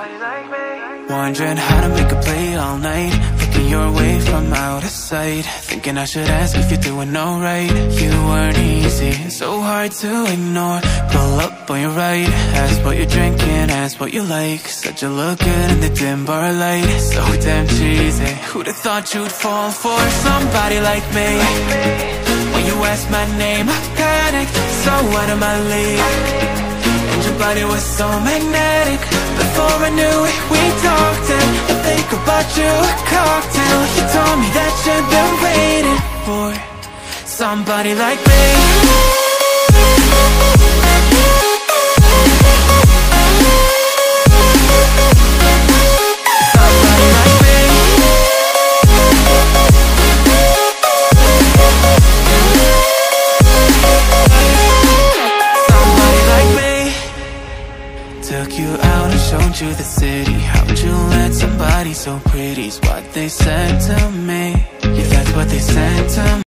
Wondering how to make a play all night, looking your way from out of sight, thinking I should ask if you're doing alright. You weren't easy, so hard to ignore. Pull up on your right, ask what you're drinking, ask what you like. Said you look good in the dim bar light, so damn cheesy. Who'd have thought you'd fall for somebody like me? When you asked my name, I panicked, so out of my league. And your body was so magnetic. Before I knew it, we talked, and I think about you a cocktail. You told me that you've been waiting for somebody like me. Took you out and showed you the city. How'd you let somebody so pretty's what they said to me? Yeah, that's what they said to me.